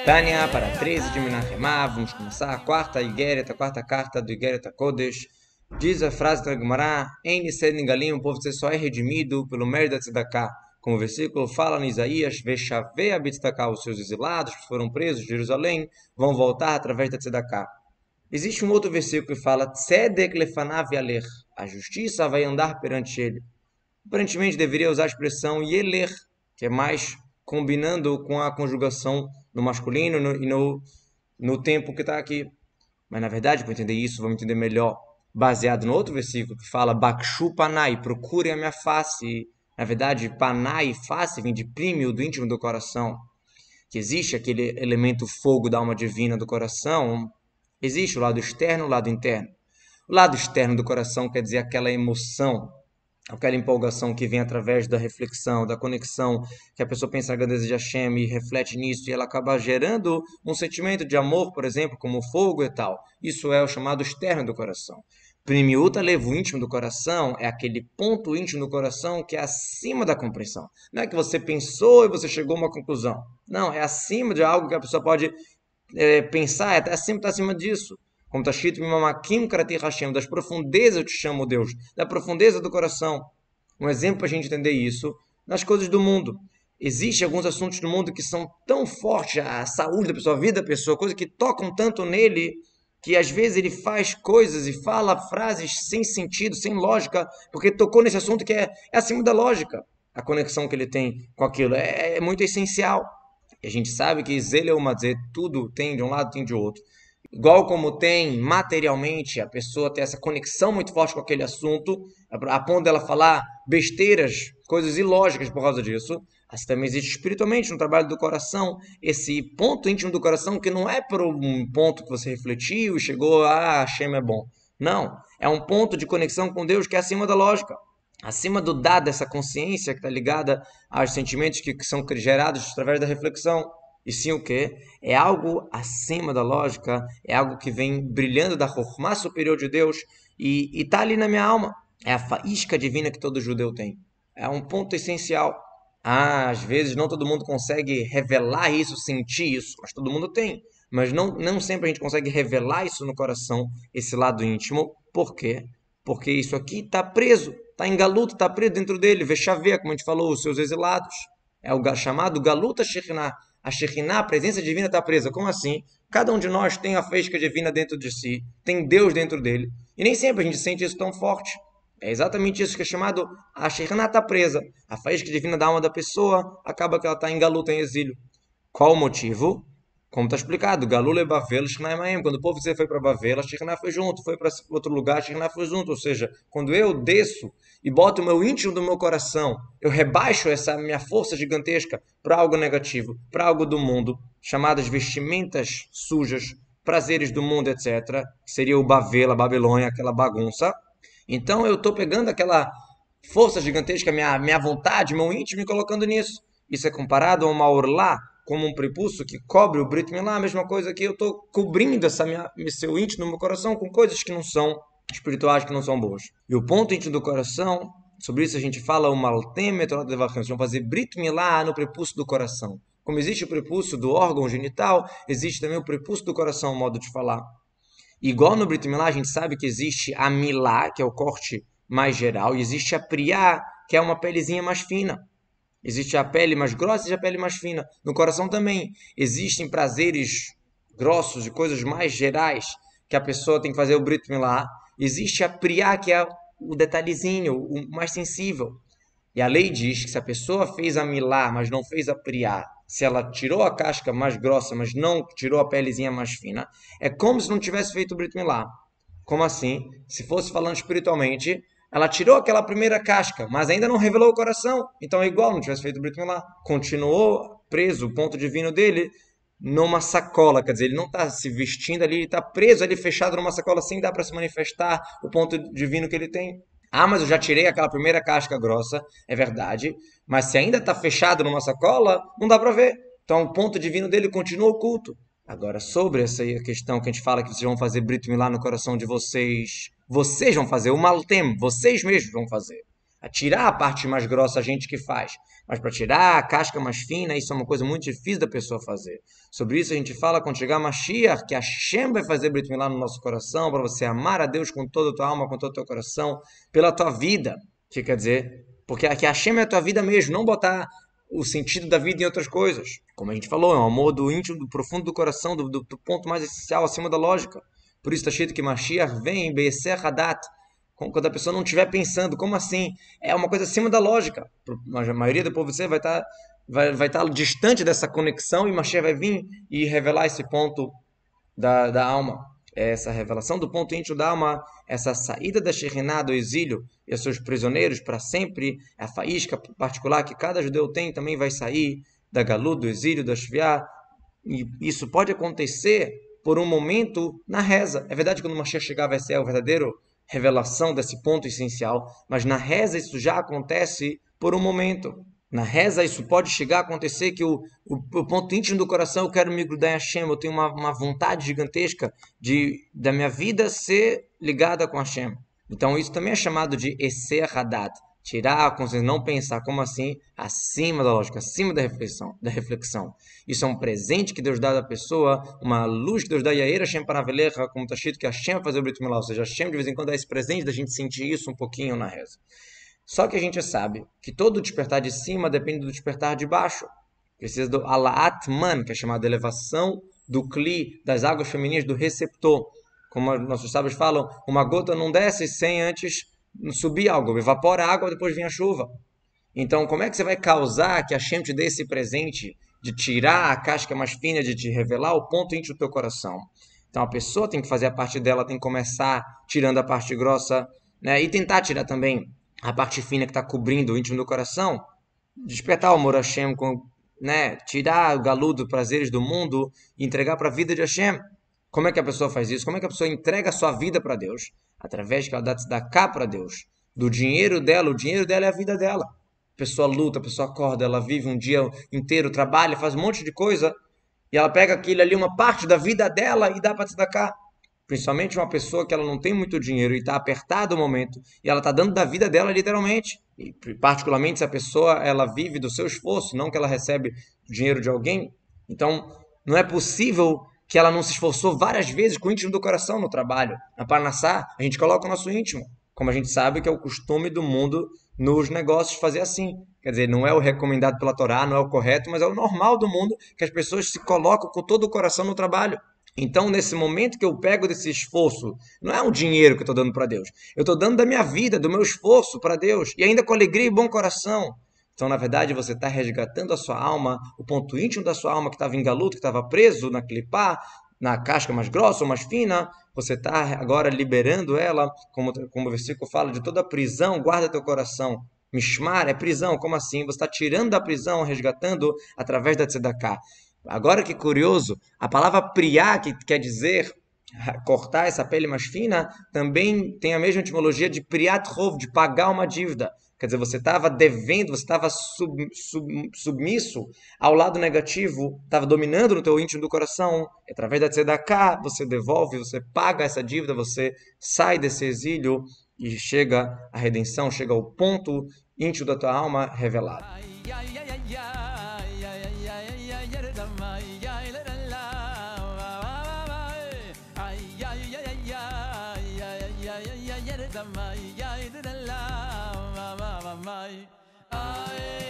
Tânia, para 13 de Menachemá, vamos começar a quarta carta do Igeret HaKodesh. Diz a frase da Gemara: Em Nised Nigalim, o povo só é redimido pelo mérito da Tzedakah. Como o versículo fala em Isaías: Veshavei Abitzdakah, os seus exilados que foram presos de Jerusalém vão voltar através da Tzedakah. Existe um outro versículo que fala: Tzedek lefanav yaler, a justiça vai andar perante ele. Aparentemente deveria usar a expressão yeler, que é mais combinando com a conjugação no masculino e no tempo que está aqui. Mas na verdade, para entender isso, vamos entender melhor, baseado no outro versículo que fala Bakshu Panai, procurem a minha face. Na verdade, Panai, face, vem de prímio, do íntimo do coração. Que existe aquele elemento fogo da alma divina do coração. Existe o lado externo e o lado interno. O lado externo do coração quer dizer aquela emoção, aquela empolgação que vem através da reflexão, da conexão, que a pessoa pensa na grandeza de Hashem e reflete nisso, e ela acaba gerando um sentimento de amor, por exemplo, como fogo e tal. Isso é o chamado externo do coração. Primiuta levo íntimo do coração é aquele ponto íntimo do coração que é acima da compreensão. Não é que você pensou e você chegou a uma conclusão. Não, é acima de algo que a pessoa pode pensar, está acima disso. Como está escrito, das profundezas eu te chamo, Deus, da profundeza do coração. Um exemplo para a gente entender isso, nas coisas do mundo. Existem alguns assuntos do mundo que são tão fortes, a saúde da pessoa, a vida da pessoa, coisas que tocam tanto nele, que às vezes ele faz coisas e fala frases sem sentido, sem lógica, porque tocou nesse assunto que é acima da lógica. A conexão que ele tem com aquilo é muito essencial. E a gente sabe que tudo tem de um lado, tem de outro. Igual como tem materialmente a pessoa ter essa conexão muito forte com aquele assunto, a ponto dela falar besteiras, coisas ilógicas por causa disso, assim também existe espiritualmente no trabalho do coração, esse ponto íntimo do coração que não é por um ponto que você refletiu e chegou a Hashem é bom. Não, é um ponto de conexão com Deus que é acima da lógica, acima do dado, dessa consciência que está ligada aos sentimentos que são gerados através da reflexão. E sim o quê? É algo acima da lógica, é algo que vem brilhando da Chokhmah superior de Deus e está ali na minha alma. É a faísca divina que todo judeu tem. É um ponto essencial. Às vezes não todo mundo consegue revelar isso, sentir isso, mas todo mundo tem. Mas não sempre a gente consegue revelar isso no coração, esse lado íntimo. Por quê? Porque isso aqui está preso, está em galuta, está preso dentro dele. Vexavê, como a gente falou, os seus exilados. É o chamado galuta Shekhinah. A Shekhinah, a presença divina, está presa. Como assim? Cada um de nós tem a faísca divina dentro de si, tem Deus dentro dele. E nem sempre a gente sente isso tão forte. É exatamente isso que é chamado a Shekhinah está presa. A faísca divina da alma da pessoa acaba que ela está em galuta, em exílio. Qual o motivo? Como está explicado, Galula e Bavel, Shekhinah Emaim. Quando o povo foi para Bavel, a Shekhinah foi junto. Foi para outro lugar, a Shekhinah foi junto. Ou seja, quando eu desço e boto o meu íntimo do meu coração, eu rebaixo essa minha força gigantesca para algo negativo, para algo do mundo, chamadas vestimentas sujas, prazeres do mundo, etc. Que seria o Bavel, a Babilônia, aquela bagunça. Então eu estou pegando aquela força gigantesca, minha vontade, meu íntimo, e colocando nisso. Isso é comparado a uma orlá, como um prepúcio que cobre o Brit Milá, a mesma coisa que eu estou cobrindo seu íntimo no meu coração com coisas que não são espirituais, que não são boas. E o ponto íntimo do coração, sobre isso a gente fala o Maltem Metorat Devachim, vão fazer Brit Milá no prepúcio do coração. Como existe o prepúcio do órgão genital, existe também o prepúcio do coração, o modo de falar. Igual no Brit Milá, a gente sabe que existe a Milá, que é o corte mais geral, e existe a Priá, que é uma pelezinha mais fina. Existe a pele mais grossa e a pele mais fina. No coração também existem prazeres grossos e coisas mais gerais que a pessoa tem que fazer o Brit Milá. Existe a Priá, que é o detalhezinho, o mais sensível. E a lei diz que se a pessoa fez a Milá, mas não fez a Priá, se ela tirou a casca mais grossa, mas não tirou a pelezinha mais fina, é como se não tivesse feito o Brit Milá. Como assim? Se fosse falando espiritualmente, ela tirou aquela primeira casca, mas ainda não revelou o coração. Então é igual, não tivesse feito o Brit Milá. Continuou preso, o ponto divino dele, numa sacola. Quer dizer, ele não está se vestindo ali, ele está preso ali, fechado numa sacola, sem dar para se manifestar o ponto divino que ele tem. Ah, mas eu já tirei aquela primeira casca grossa, é verdade. Mas se ainda está fechado numa sacola, não dá para ver. Então o ponto divino dele continua oculto. Agora, sobre essa questão que a gente fala que vocês vão fazer Brit Milá no coração de vocês, vocês vão fazer o Maltem, vocês mesmos vão fazer. A tirar a parte mais grossa a gente que faz. Mas para tirar a casca mais fina, isso é uma coisa muito difícil da pessoa fazer. Sobre isso a gente fala quando chegar Mashiach, que Hashem vai fazer Brit Milá no nosso coração, para você amar a Deus com toda a tua alma, com todo o teu coração, pela tua vida. Que quer dizer, porque aqui Hashem é a tua vida mesmo, não botar o sentido da vida em outras coisas. Como a gente falou, é um amor do íntimo, do profundo do coração, do ponto mais essencial, acima da lógica. Por isso está escrito que Mashiach vem, Be'eser Hadat, quando a pessoa não estiver pensando, como assim? É uma coisa acima da lógica. A maioria do povo vai estar distante dessa conexão e Mashiach vai vir e revelar esse ponto da alma. Essa revelação do ponto íntimo da alma, essa saída da Shekhinah, do exílio, e os seus prisioneiros para sempre, a faísca particular que cada judeu tem também vai sair da Galut, do exílio, da Shviá. E isso pode acontecer por um momento na reza. É verdade que quando o Mashiach chegar vai ser a verdadeira revelação desse ponto essencial, mas na reza isso já acontece por um momento. Na reza isso pode chegar a acontecer que o ponto íntimo do coração, eu quero me grudar em Hashem, eu tenho uma vontade gigantesca da minha vida ser ligada com Hashem. Então isso também é chamado de Eser Hadat, tirar a consciência, não pensar, como assim? Acima da lógica, acima da reflexão. Isso é um presente que Deus dá à pessoa, uma luz que Deus dá, Yair Hashem Paravelecha, como está escrito que Hashem vai fazer o Brit Milá, ou seja, Hashem de vez em quando dá esse presente da gente sentir isso um pouquinho na reza. Só que a gente sabe que todo despertar de cima depende do despertar de baixo. Precisa do Alaat Man, que é chamado de elevação do Kli, das águas femininas, do receptor. Como nossos sábios falam, uma gota não desce sem antes subir algo. Evapora a água, depois vem a chuva. Então, como é que você vai causar que a Hashem te dê esse presente de tirar a casca mais fina, de te revelar o ponto íntimo do teu coração? Então, a pessoa tem que fazer a parte dela, tem que começar tirando a parte grossa, né? E tentar tirar também a parte fina que está cobrindo o íntimo do coração, despertar o amor a Hashem, né? Tirar o galudo, prazeres do mundo e entregar para a vida de Hashem. Como é que a pessoa faz isso? Como é que a pessoa entrega a sua vida para Deus? Através que ela dá tzedakah para Deus. Do dinheiro dela, o dinheiro dela é a vida dela. A pessoa luta, a pessoa acorda, ela vive um dia inteiro, trabalha, faz um monte de coisa, e ela pega aquilo ali, uma parte da vida dela, e dá para tzedakah. Principalmente uma pessoa que ela não tem muito dinheiro e está apertado o momento, e ela está dando da vida dela literalmente. E particularmente se a pessoa ela vive do seu esforço, não que ela recebe dinheiro de alguém. Então, não é possível que ela não se esforçou várias vezes com o íntimo do coração no trabalho. Na Parnassá, a gente coloca o nosso íntimo. Como a gente sabe que é o costume do mundo nos negócios fazer assim. Quer dizer, não é o recomendado pela Torá, não é o correto, mas é o normal do mundo que as pessoas se colocam com todo o coração no trabalho. Então, nesse momento que eu pego desse esforço, não é um dinheiro que eu estou dando para Deus. Eu estou dando da minha vida, do meu esforço para Deus. E ainda com alegria e bom coração. Então, na verdade, você está resgatando a sua alma, o ponto íntimo da sua alma que estava em galuto, que estava preso na clipá, na casca mais grossa ou mais fina. Você está agora liberando ela, como o versículo fala, de toda prisão, guarda teu coração. Mishmar é prisão, como assim? Você está tirando da prisão, resgatando através da tzedakah. Agora que curioso, a palavra priá, que quer dizer cortar essa pele mais fina, também tem a mesma etimologia de priat rov, de pagar uma dívida. Quer dizer, você estava devendo, você estava submisso ao lado negativo, estava dominando no teu íntimo do coração. Através da tzedakah, você devolve, você paga essa dívida, você sai desse exílio e chega à redenção, chega ao ponto íntimo da tua alma revelado. Ay